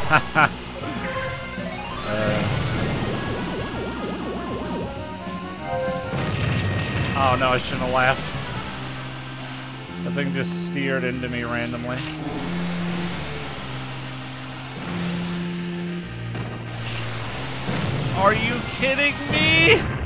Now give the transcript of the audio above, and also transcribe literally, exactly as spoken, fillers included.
Oh no, I shouldn't have laughed. The thing just steered into me randomly. Are you kidding me?